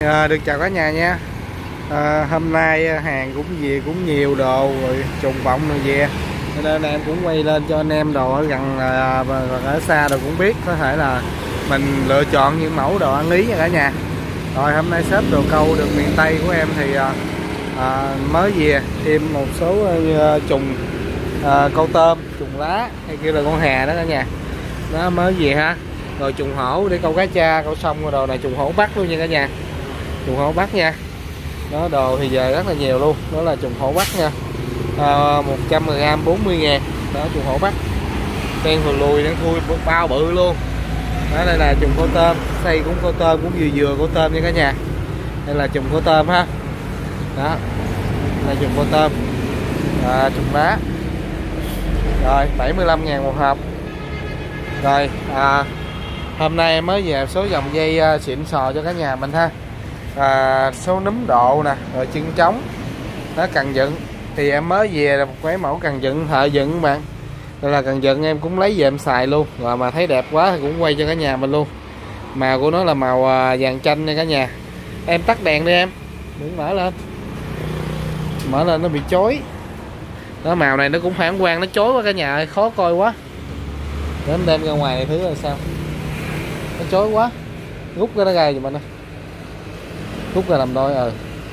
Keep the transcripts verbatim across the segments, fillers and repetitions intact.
À, được chào cả nhà nha. À, hôm nay hàng cũng về cũng nhiều đồ rồi, trùng vọng rồi về, cho nên em cũng quay lên cho anh em đồ ở gần à, ở xa rồi cũng biết, có thể là mình lựa chọn những mẫu đồ ăn ý nha cả nhà. Rồi hôm nay shop đồ câu được miền Tây của em thì à, à, mới về thêm một số à, trùng à, câu tôm, trùng lá hay kia là con hà đó cả nhà, nó mới về ha. Rồi trùng hổ để câu cá tra, câu sông, rồi đồ này trùng hổ Bắc luôn nha cả nhà, trùng hổ Bắc nha. Đó, đồ thì về rất là nhiều luôn, đó là trùng hổ Bắc nha. À, một trăm gam bốn mươi ngàn. Đó, trùng hổ Bắc đen hồi lùi, đen thui, bao bự luôn. Đó, đây là trùng cô tôm, xây cũng cô tôm, cũng vừa vừa cô tôm nha cả nhà. Đây là trùng cô tôm ha. Đó, đây là trùng cô tôm, à, trùng lá. Rồi bảy mươi lăm ngàn một hộp. Rồi à, hôm nay em mới về số dòng dây uh, xịn sò cho cả nhà mình ha. À, số núm độ nè, rồi chân trống, nó cần dựng thì em mới về là một cái mẫu cần dựng, thợ dựng bạn. Đây là cần dựng em cũng lấy về em xài luôn, rồi mà thấy đẹp quá thì cũng quay cho cả nhà mình luôn. Màu của nó là màu uh, vàng chanh nha cả nhà. Em tắt đèn đi em, đừng mở lên, mở lên nó bị chói. Đó, màu này nó cũng phản quang, nó chói quá cả nhà ơi, khó coi quá. Để em đem ra ngoài này thứ là sao, nó chói quá, rút cái nó ra giùm anh ơi, rút ra làm đôi. ờ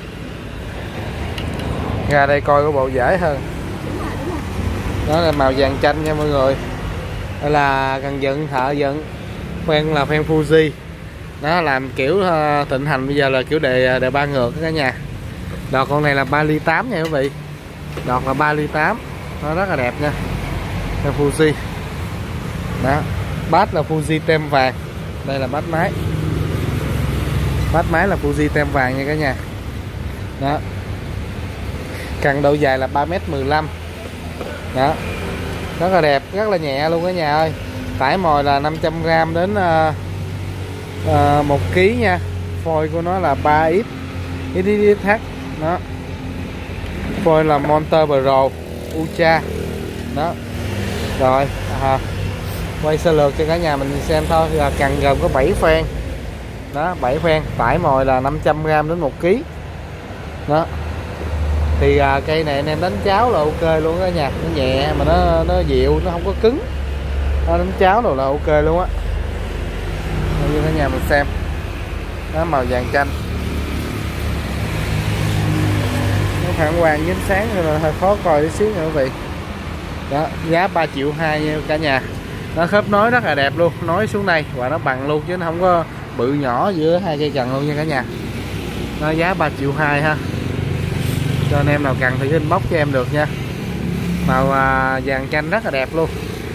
Ra đây coi có bộ dễ hơn. Đó là màu vàng chanh nha mọi người. Đây là cần dựng, thợ dựng, khoen là khoen Fuji. Nó làm kiểu uh, thịnh hành bây giờ là kiểu đề đề ba ngược cả nhà. Đọt con này là ba ly tám nha quý vị, đọt là ba ly tám, nó rất là đẹp nha. Khoen Fuji. Đó, bát là Fuji tem vàng. Đây là bát máy, bát máy là Fuji tem vàng nha cả nhà. Đó, cần độ dài là ba mét mười lăm. Đó, rất là đẹp, rất là nhẹ luôn cả nhà ơi. Tải mồi là năm trăm gam đến uh, uh, một ký nha. Phôi của nó là ba x ích ích hát. Đó, phôi là Monster Pro Ultra. Đó, rồi à, quay sơ lược cho cả nhà mình xem thôi. Là cần gồm có bảy phen. Đó, bảy phen, tải mồi là năm trăm gam đến một ký. Đó, thì à, cây này anh em đánh cháo là ok luôn đó nha, nó nhẹ mà nó nó dịu, nó không có cứng. Nó đánh cháo rồi là ok luôn á. Như cả nhà mình xem. Đó, màu vàng chanh, nó phản quang ánh sáng nên là hơi khó coi tí xíu nha quý vị. Đó, giá ba triệu hai nha cả nhà. Nó khớp nối rất là đẹp luôn, nối xuống đây và nó bằng luôn chứ nó không có bự nhỏ giữa hai cây cần luôn nha cả nhà. Nó giá ba triệu hai ha. Cho anh em nào cần thì inbox cho em được nha. Màu à, vàng chanh rất là đẹp luôn.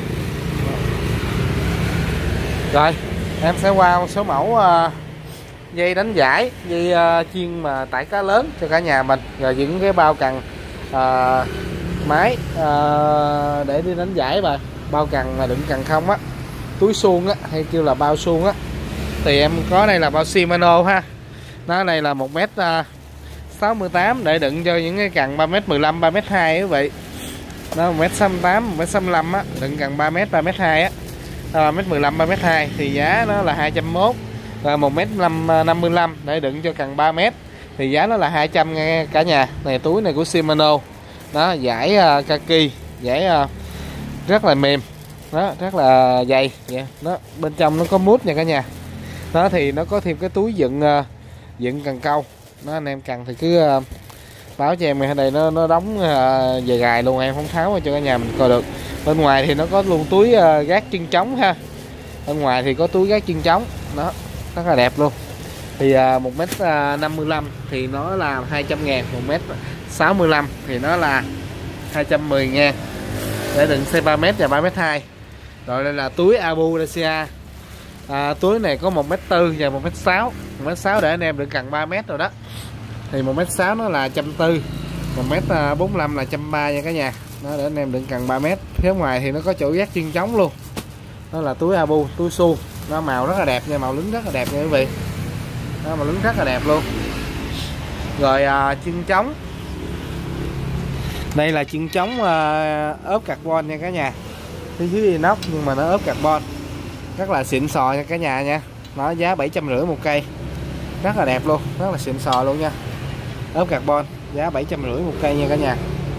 Rồi em sẽ qua một số mẫu à, dây đánh giải, dây à, chiên mà tải cá lớn cho cả nhà mình. Rồi những cái bao cần à, máy à, để đi đánh giải và bao cần mà đựng cần không á, túi suông á, hay kêu là bao suông á, thì em có đây là bao Shimano ha. Nó này là một mét sáu mươi tám để đựng cho những cái cần ba mét mười lăm, ba mét hai quý vị. Nó một mét sáu mươi tám, một mét sáu mươi lăm á, đựng cần ba mét, ba mét hai á. ba mét mười lăm, ba mét hai thì giá nó là hai trăm mốt. Và một mét năm mươi lăm để đựng cho cần ba mét thì giá nó là hai trăm nghe cả nhà. Này túi này của Shimano. Đó, vải uh, kaki, vải uh, rất là mềm. Đó, rất là dày. Yeah. Đó, bên trong nó có mút nha cả nhà. Đó thì nó có thêm cái túi dựng uh, dựng cần câu. Nó anh em cần thì cứ uh, báo cho em, ở đây nó nó đóng uh, về gài luôn, em không tháo cho cả nhà mình coi được. Bên ngoài thì nó có luôn túi uh, gác chân trống ha. Bên ngoài thì có túi gác chân trống. Đó, rất là đẹp luôn. Thì uh, một mét năm mươi lăm thì nó là hai trăm ngàn, một mét sáu mươi lăm thì nó là hai trăm mười ngàn để đựng xe ba mét và ba mét hai. Rồi đây là túi Abu Dacia. À, túi này có một mét tư và một mét sáu. một mét sáu để anh em đựng cần ba mét rồi đó. Thì một mét sáu nó là một trăm tư, một mét bốn mươi lăm là một trăm ba mươi nha cả nhà. Đó, để anh em đựng cần ba mét. Phía ngoài thì nó có chỗ gác chân trống luôn. Đó là túi Abu, túi suông. Nó màu rất là đẹp nha, màu lứng rất là đẹp nha quý vị. Đó, màu lứng rất là đẹp luôn. Rồi à, chân trống. Đây là chân trống à, ốp carbon nha cả nhà. Phía dưới inox nhưng mà nó ốp carbon. Rất là xịn sò nha cả nhà nha. Nó giá bảy trăm rưỡi một cây. rất là đẹp luôn, rất là xịn sò luôn nha. Ốp carbon giá bảy trăm rưỡi một cây nha cả nhà.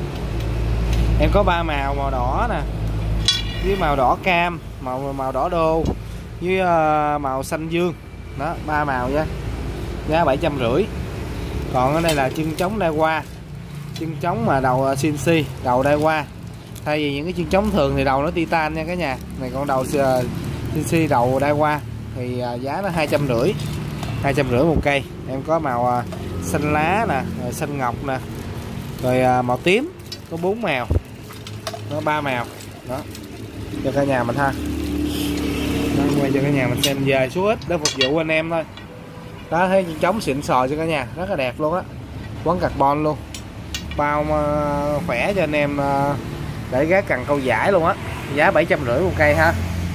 Em có ba màu, màu đỏ nè, với màu đỏ cam, màu màu đỏ đô, với uh, màu xanh dương. Đó, ba màu nha. Giá bảy trăm rưỡi. Còn ở đây là chân trống Daiwa. Chân trống mà đầu xê en xê, đầu Daiwa. Thay vì những cái chân trống thường thì đầu nó titan nha cả nhà. Này con đầu xê en xê đầu Daiwa thì uh, giá nó hai trăm rưỡi. hai trăm rưỡi một cây. Em có màu uh, xanh lá nè, rồi xanh ngọc nè, rồi uh, màu tím, có bốn màu. Nó ba màu. Đó. Cho cả nhà mình ha. Đó, quay cho cả nhà mình xem về số ít để phục vụ anh em thôi. Đó, thấy chân trống xịn sò cho cả nhà, rất là đẹp luôn á. Quấn carbon luôn. Bao uh, khỏe cho anh em uh, để gác cần câu giải luôn á. Giá bảy trăm rưỡi một cây ha.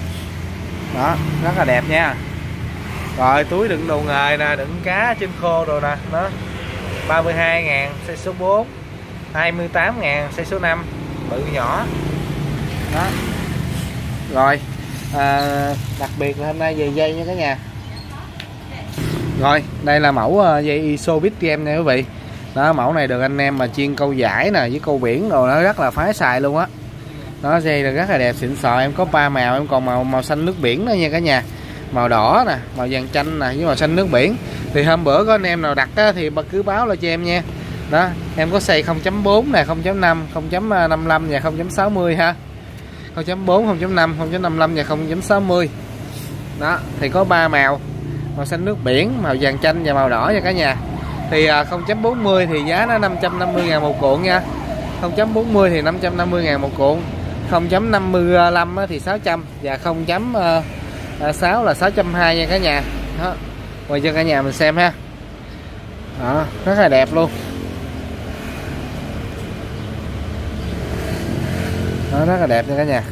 Đó, rất là đẹp nha. Rồi túi đựng đồ nghề nè, đựng cá trên khô rồi nè. Đó, ba mươi hai ngàn size số bốn, hai mươi tám ngàn size số năm, bự nhỏ. Đó. Rồi à, đặc biệt là hôm nay về dây nha cả nhà. Rồi đây là mẫu dây iso bit game nha quý vị. Đó, mẫu này được anh em mà chuyên câu giải nè với câu biển rồi, nó rất là phái xài luôn á. Đó, dây là rất là đẹp xịn sò. Em có ba màu, em còn màu màu xanh nước biển nữa nha cả nhà, màu đỏ nè, màu vàng chanh nè, với màu xanh nước biển. Thì hôm bữa có anh em nào đặt á, thì cứ báo lại cho em nha. Đó, em có xay không chấm bốn nè, không chấm năm, không chấm năm mươi lăm và không chấm sáu mươi ha. không chấm bốn, không chấm năm, không chấm năm mươi lăm và không chấm sáu mươi. Đó, thì có ba màu, màu xanh nước biển, màu vàng chanh và màu đỏ nha cả nhà. Thì không chấm bốn mươi thì giá nó năm trăm năm mươi ngàn một cuộn nha. không chấm bốn mươi thì năm trăm năm mươi ngàn một cuộn. không chấm năm mươi lăm thì sáu trăm và không chấm sáu là sáu trăm hai mươi nha cả nhà. Đó, quay cho cả nhà mình xem ha. Đó, rất là đẹp luôn. Đó, rất là đẹp nha cả nhà.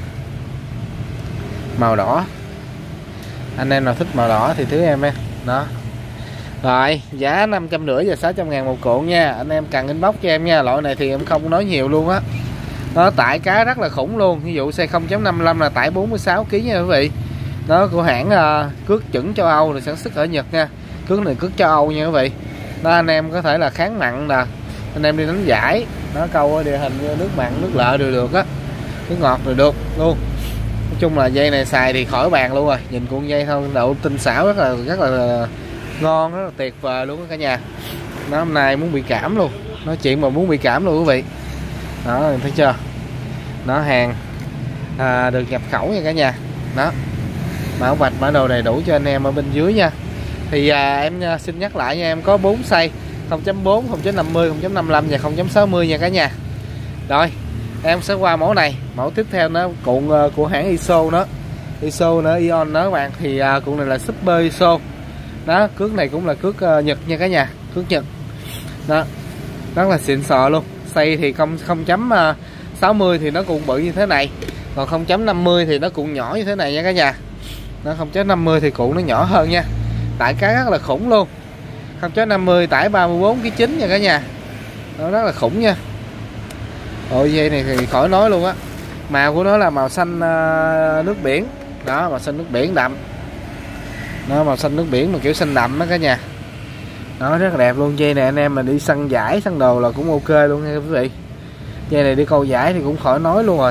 Màu đỏ, anh em nào thích màu đỏ thì thứ em ha. Đó. Rồi giá năm trăm rưỡi và sáu trăm ngàn một cuộn nha. Anh em cần inbox cho em nha. Loại này thì em không nói nhiều luôn á. Nó tải cá rất là khủng luôn. Ví dụ xe không chấm năm mươi lăm là tải bốn mươi sáu ki lô gam nha quý vị. Đó, của hãng uh, cước chuẩn châu Âu, là sản xuất ở Nhật nha. Cước này cước châu Âu nha quý vị. Đó, anh em có thể là kháng mặn nè, anh em đi đánh giải, nó câu địa hình nước mặn, nước lợ đều được á, nước ngọt rồi được luôn. Nói chung là dây này xài thì khỏi bàn luôn rồi. Nhìn cuộn dây thôi, độ tinh xảo rất là rất là ngon, rất là tuyệt vời luôn đó cả nhà. Nó hôm nay muốn bị cảm luôn, nói chuyện mà muốn bị cảm luôn quý vị. Đó, thấy chưa? Nó hàng à, được nhập khẩu nha cả nhà. Đó, mã vạch mã đồ đầy đủ cho anh em ở bên dưới nha. Thì à, em xin nhắc lại nha, em có bốn size không chấm bốn, không chấm năm mươi, không chấm năm mươi lăm và không chấm sáu mươi nha cả nhà. Rồi em sẽ qua mẫu này. Mẫu tiếp theo nó cuộn uh, của hãng iso đó, iso nữa, Ion đó các bạn. Thì uh, cuộn này là Super iso. Đó, cước này cũng là cước uh, Nhật nha cả nhà, cước Nhật. Đó, rất là xịn sò luôn. Xây thì không không chấm sáu mươi thì nó cuộn bự như thế này, còn không chấm năm mươi thì nó cuộn nhỏ như thế này nha cả nhà. Nó không chấm năm mươi thì cuộn nó nhỏ hơn nha. Tải cá rất là khủng luôn. không chấm năm mươi tải ba mươi bốn ki lô gam chín nha cả nhà. Nó rất là khủng nha. Ôi dây này thì khỏi nói luôn á. Màu của nó là màu xanh uh, nước biển. Đó, màu xanh nước biển đậm. Nó màu xanh nước biển mà kiểu xanh đậm đó cả nhà. Nó rất là đẹp luôn. Dây này anh em mà đi săn giải, săn đồ là cũng ok luôn nha quý vị. Dây này đi câu giải thì cũng khỏi nói luôn rồi.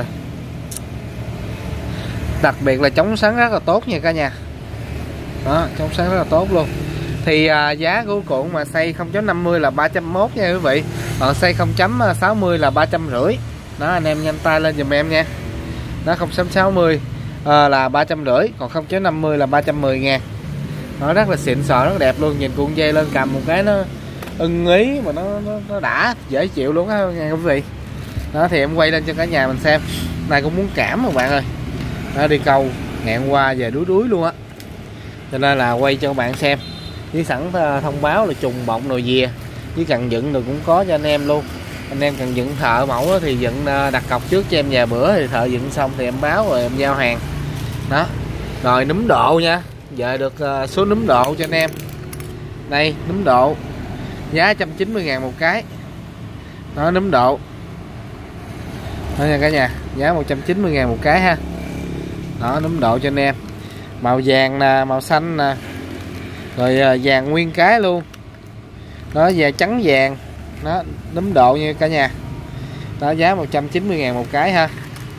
Đặc biệt là chống sáng rất là tốt nha cả nhà. Đó, chống sáng rất là tốt luôn. Thì à, giá của cuộn mà xây không chấm năm mươi là ba trăm mốt nha quý vị. Còn xây không chấm sáu mươi là ba trăm rưỡi. Đó, anh em nhanh tay lên giùm em nha. Đó, không chấm sáu mươi à, là ba trăm rưỡi, còn không chấm năm mươi là ba trăm mười ngàn. Nó rất là xịn sò, rất là đẹp luôn. Nhìn cuộn dây lên cầm một cái nó ưng ý mà nó nó, nó đã dễ chịu luôn á nha quý vị. Đó, thì em quay lên cho cả nhà mình xem. Này cũng muốn cảm các bạn ơi. Đó, đi câu ngạn qua về đuối đuối luôn á. Cho nên là quay cho các bạn xem. Với sẵn thông báo là trùng bọng nồi dìa với cần dựng rồi cũng có cho anh em luôn. Anh em cần dựng thợ mẫu thì dựng đặt cọc trước cho em vài bữa, thì thợ dựng xong thì em báo rồi em giao hàng. Đó, rồi núm độ nha. Giờ được số núm độ cho anh em. Đây, núm độ giá một trăm chín mươi ngàn một cái. Đó, núm độ đó nha cả nhà, giá một trăm chín mươi ngàn một cái ha. Đó, núm độ cho anh em. Màu vàng nè, màu xanh nè, Rồi à, vàng nguyên cái luôn. Đó, và trắng vàng. Đó, đúm độ như cả nhà. Đó, giá một trăm chín mươi ngàn một cái ha.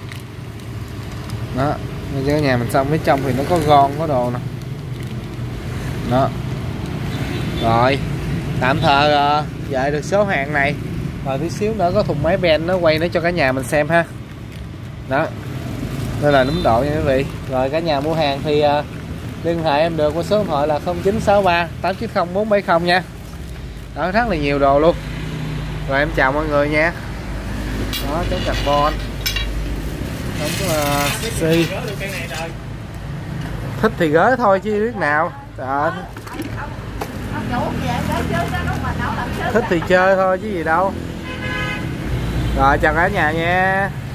Đó, cho cả nhà mình xong phía trong thì nó có gon có đồ nè. Đó. Rồi, tạm thời uh, về được số hàng này. Rồi tí xíu nữa có thùng máy ben nó quay nó cho cả nhà mình xem ha. Đó. Đây là núm độ nha quý vị. Rồi cả nhà mua hàng thì uh, liên hệ em được qua số điện thoại là không chín sáu ba tám chín không bốn bảy không nha. Đó, rất là nhiều đồ luôn. Rồi em chào mọi người nha. Đó, chống carbon. Chống uh, xi. Thích thì gới thôi chứ biết nào. Trời. Thích thì chơi thôi chứ gì đâu. Rồi chào cả nhà nha.